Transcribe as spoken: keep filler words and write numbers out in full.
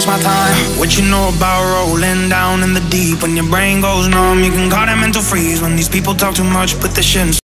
takes my time. What you know about rolling down in the deep? When your brain goes numb, you can call it mental freeze. When these people talk too much, put the shit in